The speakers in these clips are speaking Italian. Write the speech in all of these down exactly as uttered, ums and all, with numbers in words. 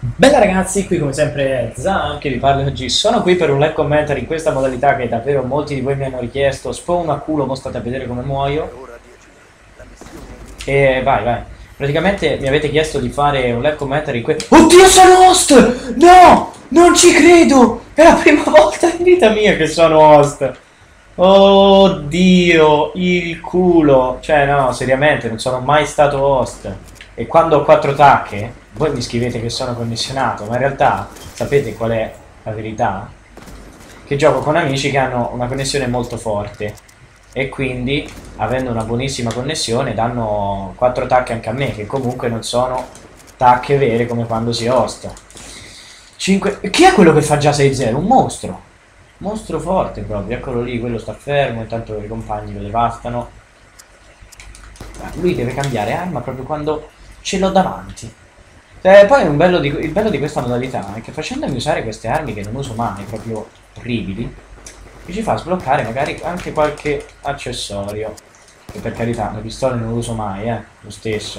Bella ragazzi, qui come sempre Zan che vi parla oggi. Sono qui per un live commentary in questa modalità che davvero molti di voi mi hanno richiesto. Spawn a culo, mo state a vedere come muoio. E vai, vai. Praticamente mi avete chiesto di fare un live commentary in questo. Oddio, sono host! No! Non ci credo! È la prima volta in vita mia che sono host. Oddio, il culo. Cioè, no, seriamente, non sono mai stato host. E quando ho quattro tacche, voi mi scrivete che sono commissionato, ma in realtà sapete qual è la verità? Che gioco con amici che hanno una connessione molto forte e quindi, avendo una buonissima connessione, danno quattro tacche anche a me, che comunque non sono tacche vere come quando si host. cinque... Chi è quello che fa già sei zero? Un mostro! Mostro forte proprio, eccolo lì, quello sta fermo, intanto i compagni lo devastano. Lui deve cambiare arma proprio quando ce l'ho davanti. Eh, poi un bello di, il bello di questa modalità è che facendomi usare queste armi che non uso mai, proprio orribili, mi ci fa sbloccare magari anche qualche accessorio. Che per carità, le pistole non lo uso mai, eh, lo stesso.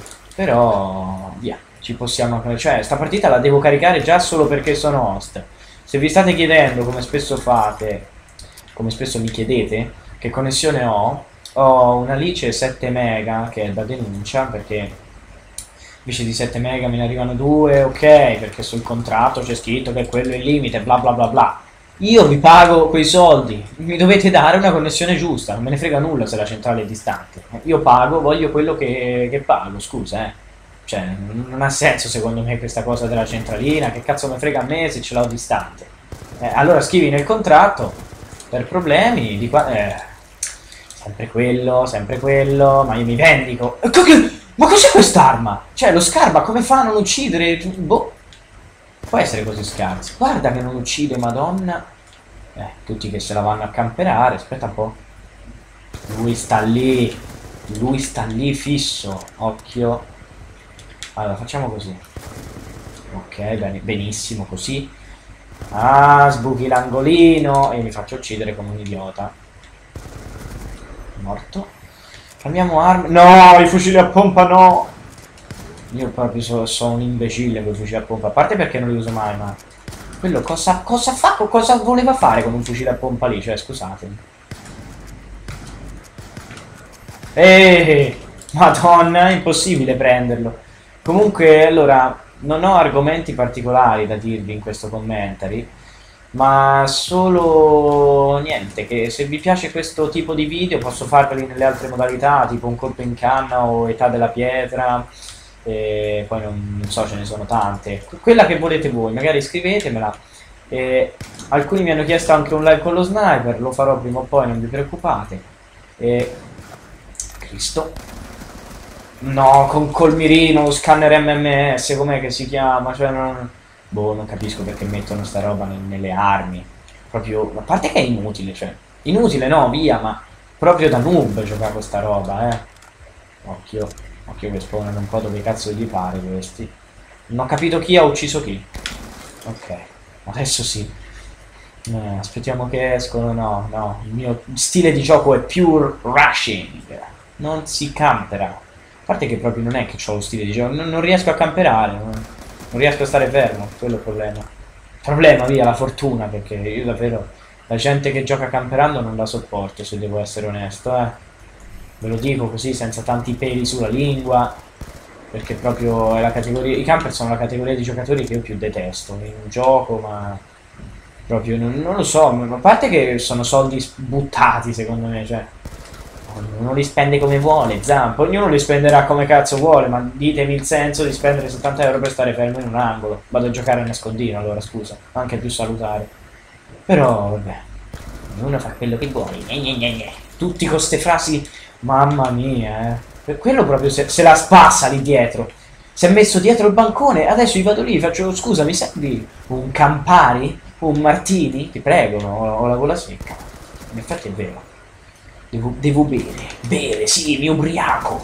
Però, via, ci possiamo... Cioè, sta partita la devo caricare già solo perché sono host. Se vi state chiedendo, come spesso fate, come spesso mi chiedete, che connessione ho, ho una Lice sette mega che è da denuncia perché invece di sette mega me ne arrivano due, ok, perché sul contratto c'è scritto che quello è il limite, bla bla bla bla. Io vi pago quei soldi, mi dovete dare una connessione giusta, non me ne frega nulla se la centrale è distante. Io pago, voglio quello che, che pago, scusa, eh. Cioè, non ha senso secondo me questa cosa della centralina, che cazzo me frega a me se ce l'ho distante. Eh, allora scrivi nel contratto, per problemi, di qua... Eh, sempre quello, sempre quello, ma io mi vendico. Ma cos'è quest'arma? Cioè, lo Scarba come fa a non uccidere? Boh. Può essere così scarso. Guarda che non uccide, madonna. Eh, tutti che se la vanno a camperare. Aspetta un po'. Lui sta lì. Lui sta lì fisso. Occhio. Allora, facciamo così. Ok, bene, benissimo così. Ah, sbuchi l'angolino. E mi faccio uccidere come un idiota. Morto. Cambiamo armi. No, i fucili a pompa no. Io proprio sono so un imbecille con i fucili a pompa. A parte perché non li uso mai, ma... Quello cosa, cosa fa? Cosa voleva fare con un fucile a pompa lì? Cioè, scusatemi. Eeeh, madonna, è impossibile prenderlo. Comunque, allora, non ho argomenti particolari da dirvi in questo commentary, ma solo niente, che se vi piace questo tipo di video posso farveli nelle altre modalità, tipo un colpo in canna o età della pietra, e poi non, non so, ce ne sono tante. Quella che volete voi, magari scrivetemela. E alcuni mi hanno chiesto anche un live con lo sniper, lo farò prima o poi, non vi preoccupate. E... Cristo. No, con col mirino, lo scanner M M S, com'è che si chiama? Cioè, non... Boh, non capisco perché mettono sta roba nel- nelle armi. Proprio, a parte che è inutile, cioè. Inutile no, via, ma proprio da noob giocare con sta roba, eh. Occhio, occhio che spawnano un po' dove cazzo gli pare questi. Non ho capito chi ha ucciso chi. Ok, adesso sì. Eh, aspettiamo che escono, no, no. Il mio stile di gioco è pure rushing. Non si campera. A parte che proprio non è che ho lo stile di gioco, non, non riesco a camperare, non, non riesco a stare fermo, quello è il problema. Problema, via, la fortuna, perché io davvero la gente che gioca camperando non la sopporto, se devo essere onesto, eh. Ve lo dico così, senza tanti peli sulla lingua, perché proprio è la categoria... I camper sono la categoria di giocatori che io più detesto in un gioco, ma proprio non, non lo so, ma a parte che sono soldi buttati secondo me, cioè ognuno li spende come vuole, Zampo, ognuno li spenderà come cazzo vuole, ma ditemi il senso di spendere settanta euro per stare fermo in un angolo. Vado a giocare a nascondino allora, scusa, anche più salutare. Però, vabbè, ognuno fa quello che vuole, gne gne gne gne. Tutti con ste frasi, mamma mia, eh. Per quello proprio se, se la spassa lì dietro. Si è messo dietro il bancone, adesso io vado lì, faccio, scusa, mi servi un Campari? Un Martini? Ti prego, no? Ho la gola secca. In effetti è vero. Devo, devo bere, bere, sì, mi ubriaco.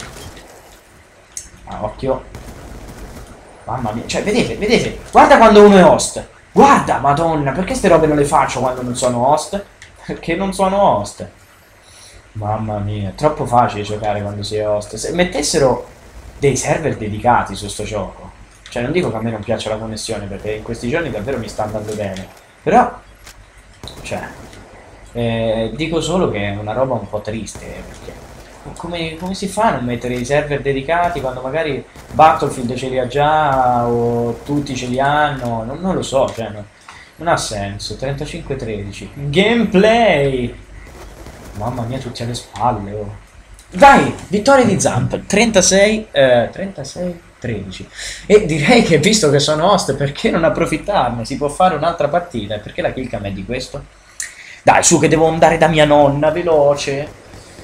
Ah, occhio. Mamma mia, cioè, vedete, vedete, guarda quando uno è host. Guarda, madonna, perché ste robe non le faccio quando non sono host? Perché non sono host. Mamma mia, è troppo facile giocare quando si è host. Se mettessero dei server dedicati su sto gioco, Cioè, non dico che a me non piace la connessione, perché in questi giorni davvero mi sta andando bene. Però, cioè, eh, dico solo che è una roba un po' triste, perché come, come si fa a non mettere i server dedicati quando magari Battlefield ce li ha già o tutti ce li hanno? Non, non lo so, cioè, no, non ha senso. trentacinque tredici. Gameplay! Mamma mia, tutti alle spalle, oh. Vai, vittoria di Zamp, trentasei, eh, trentasei tredici. E direi che visto che sono host, perché non approfittarne? Si può fare un'altra partita. E perché la killcam è di questo? Dai, su che devo andare da mia nonna, veloce.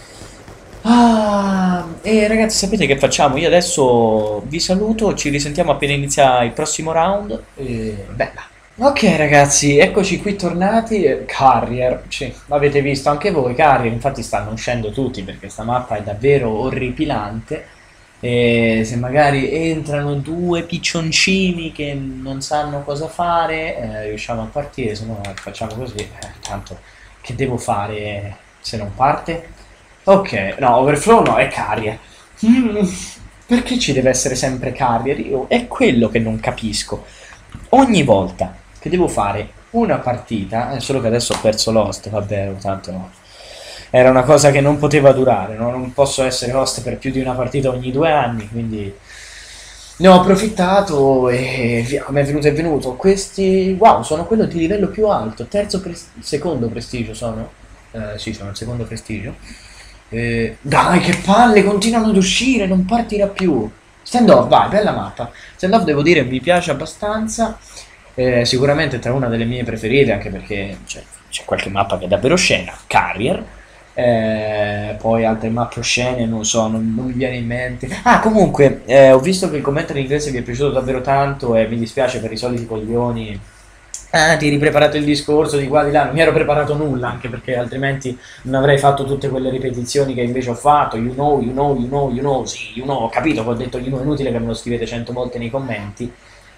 Ah, e ragazzi, sapete che facciamo? Io adesso vi saluto, ci risentiamo appena inizia il prossimo round. E bella. Ok ragazzi, eccoci qui tornati. Carrier, sì, l'avete visto anche voi, Carrier, infatti stanno uscendo tutti perché sta mappa è davvero orripilante. E se magari entrano due piccioncini che non sanno cosa fare, eh, riusciamo a partire, se no eh, facciamo così, eh, tanto che devo fare se non parte? Ok, no, overflow no, è carrier. Mm, perché ci deve essere sempre carrier? Io è quello che non capisco. Ogni volta che devo fare una partita, eh, solo che adesso ho perso l'host, vabbè, tanto no. Era una cosa che non poteva durare, no? Non posso essere host per più di una partita ogni due anni, quindi ne ho approfittato e via, come è venuto è venuto. Questi, wow, sono quello di livello più alto, terzo, pres- secondo prestigio sono? Eh, sì, sono il secondo prestigio. Eh, dai, che palle, continuano ad uscire, non partirà più. Stand off, vai, bella mappa. Stand off, devo dire, mi piace abbastanza. Eh, sicuramente tra una delle mie preferite, anche perché c'è, c'è qualche mappa che è davvero scena. Carrier. Eh, poi altre mappe oscene, non so, non, non mi viene in mente. Ah, comunque, eh, ho visto che il commento in inglese vi è piaciuto davvero tanto e mi dispiace per i soliti coglioni. Ah, ti hai ripreparato il discorso di qua di là, non mi ero preparato nulla, anche perché altrimenti non avrei fatto tutte quelle ripetizioni che invece ho fatto. You know, you know, you know, you know, sì, you know, ho capito che ho detto you know, è inutile che me lo scrivete cento volte nei commenti,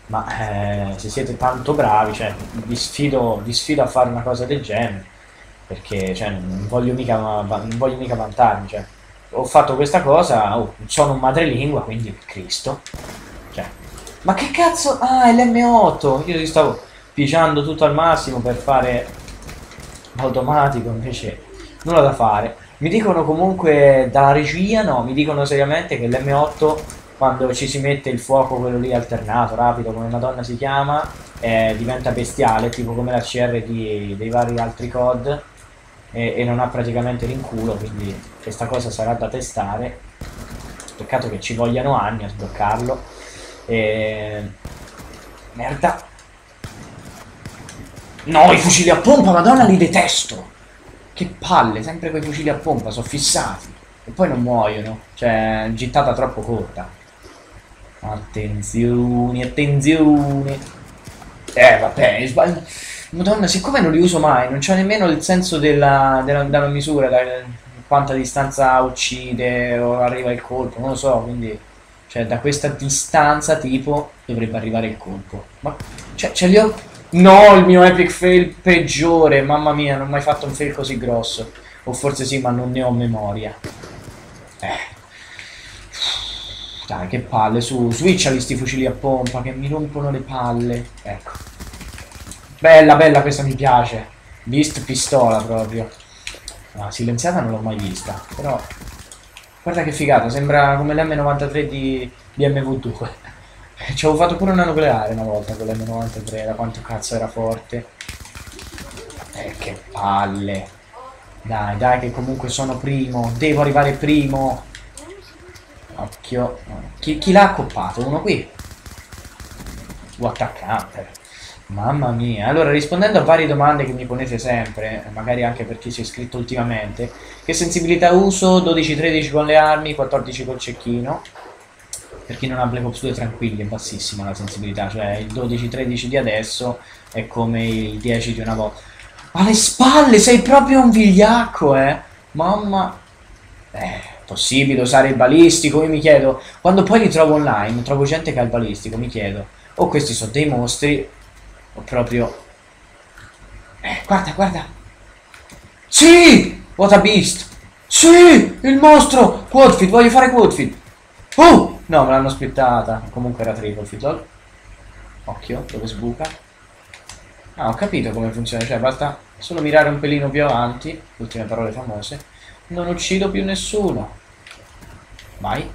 ma eh, se siete tanto bravi, cioè, vi sfido, vi sfido a fare una cosa del genere, perché cioè, non voglio mica, non voglio mica vantarmi, cioè, ho fatto questa cosa, oh, sono un madrelingua, quindi Cristo, cioè, ma che cazzo, ah, è l'emme otto, io ti stavo pigiando tutto al massimo per fare automatico, invece nulla da fare. Mi dicono comunque dalla regia, no, mi dicono seriamente che l'emme otto quando ci si mette il fuoco, quello lì alternato, rapido, come Madonna si chiama, eh, diventa bestiale, tipo come la C R di, dei vari altri C O D, e, e non ha praticamente rinculo, quindi questa cosa sarà da testare. Peccato che ci vogliano anni a sbloccarlo. E... merda. No, i fucili a pompa, madonna, li detesto! Che palle, sempre quei fucili a pompa, sono fissati. E poi non muoiono, cioè, gittata troppo corta. Attenzione, attenzione. Eh, vabbè, sbaglio. Madonna, siccome non li uso mai, non c'è nemmeno il senso della, della, della misura, da quanta distanza uccide o arriva il colpo, non lo so, quindi... cioè, da questa distanza, tipo, dovrebbe arrivare il colpo. Ma, cioè, ce li ho... No, il mio epic fail peggiore, mamma mia, non ho mai fatto un fail così grosso. O forse sì, ma non ne ho memoria. Eh. Dai, che palle, su, switchali sti fucili a pompa che mi rompono le palle. Ecco. Bella, bella, questa mi piace. Beast pistola proprio. No, silenziata non l'ho mai vista, però... guarda che figata, sembra come l'emme novantatré di, di emme vu due. Ci avevo fatto pure una nucleare una volta con l'emme novantatré, da quanto cazzo era forte. Eh, che palle. Dai, dai, che comunque sono primo. Devo arrivare primo. Occhio. Chi, chi l'ha accoppato? Uno qui. What a camper. Mamma mia. Allora, rispondendo a varie domande che mi ponete sempre, magari anche per chi si è iscritto ultimamente, che sensibilità uso? dodici tredici con le armi, quattordici col cecchino. Per chi non ha Black Ops due tranquilli, è bassissima la sensibilità, cioè il dodici tredici di adesso è come il dieci di una volta. Alle spalle, sei proprio un vigliacco, eh! Mamma... Eh, possibile usare il balistico? Io mi chiedo, quando poi li trovo online, trovo gente che ha il balistico, mi chiedo, o questi sono dei mostri, o proprio... Eh, guarda, guarda! Sì! What a beast! Sì! Il mostro! Quadfeed, voglio fare quadfeed! Oh! No, me l'hanno splittata. Comunque era triple feed, lol. Occhio, dove sbuca. Ah, ho capito come funziona, cioè basta solo mirare un pelino più avanti, ultime parole famose. Non uccido più nessuno. Vai.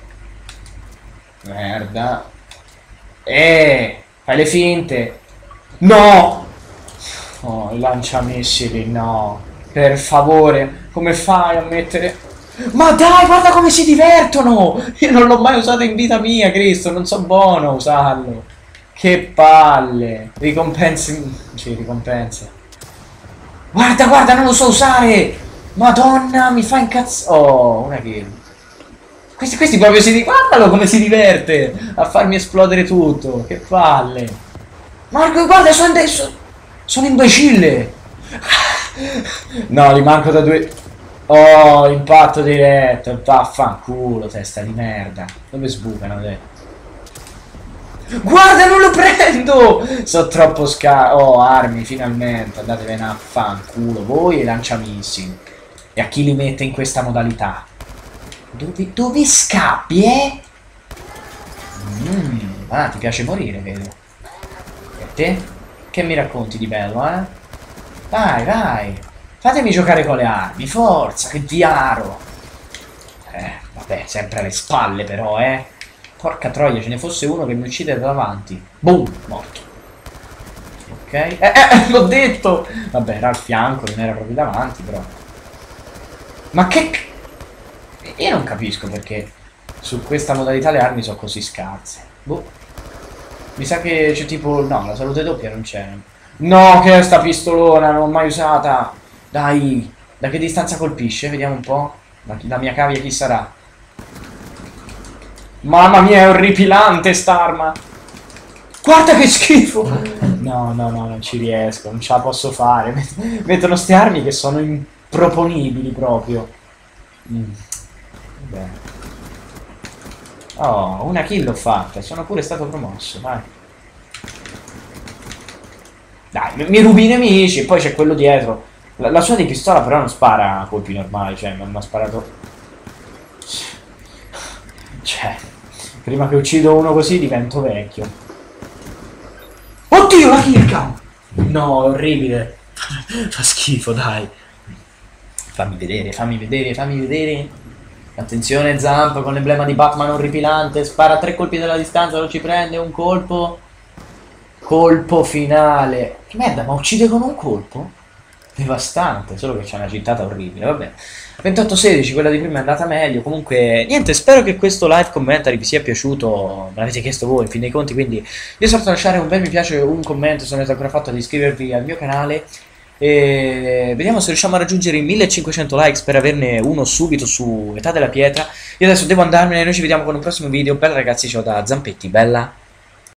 Merda. Eh, fai le finte. No! Oh, i lanciamissili, no. Per favore, come fai a mettere... Ma dai, guarda come si divertono! Io non l'ho mai usato in vita mia, Cristo, non so buono a usarlo. Che palle. Ricompense... Sì, ricompense. Guarda, guarda, non lo so usare! Madonna, mi fa incazzare... Oh, una kill. Questi, questi proprio si... Guardalo come si diverte a farmi esplodere tutto. Che palle. Marco, guarda, sono adesso... Sono imbecille. No, li manco da due... Oh, impatto diretto. Vaffanculo, testa di merda. Dove sbucano te? Guarda, non lo prendo! Sono troppo scar... Oh, armi, finalmente. Andatevene a fanculo. Voi e lanciamissili. E a chi li mette in questa modalità? Dove, dove scappi, eh? Mm, ah, ti piace morire, vedo. E te? Che mi racconti di bello, eh? Vai, vai. Fatemi giocare con le armi, forza, che diaro. Eh, vabbè, sempre alle spalle però, eh. Porca troia, ce ne fosse uno che mi uccide da davanti. Boom, morto. Ok. Eh, eh, l'ho detto! Vabbè, era al fianco, non era proprio davanti, però. Ma che... Io non capisco perché su questa modalità le armi sono così scarse. Boh. Mi sa che c'è tipo... No, la salute doppia non c'è. No, che è sta pistolona, non l'ho mai usata. Dai, da che distanza colpisce? Vediamo un po'. La, la mia cavia chi sarà? Mamma mia, è orripilante st'arma. Guarda che schifo. No, no, no, non ci riesco, non ce la posso fare. Mettono ste armi che sono improponibili proprio. Mm. Bene. Oh, una kill l'ho fatta, sono pure stato promosso, vai. Dai, mi rubi i nemici e poi c'è quello dietro. La, la sua di pistola però non spara a colpi normali, cioè non ha sparato... Cioè, prima che uccido uno così divento vecchio. Oddio, la kill! No, è orribile. Fa schifo, dai. Fammi vedere, fammi vedere, fammi vedere. Attenzione, Zamp con l'emblema di Batman orripilante. Spara tre colpi dalla distanza, non ci prende un colpo. Colpo finale. Che merda, ma uccide con un colpo? Devastante, solo che c'è una gittata orribile, vabbè. ventotto sedici, quella di prima è andata meglio. Comunque, niente, spero che questo live commentary vi sia piaciuto. Me l'avete chiesto voi, in fin dei conti, quindi vi esorto a lasciare un bel mi piace, un commento se non avete ancora fatto, ad iscrivervi al mio canale. E vediamo se riusciamo a raggiungere i millecinquecento likes per averne uno subito su Età della Pietra. Io adesso devo andarmene, noi ci vediamo con un prossimo video. Bella ragazzi, ciao da Zampetti, bella.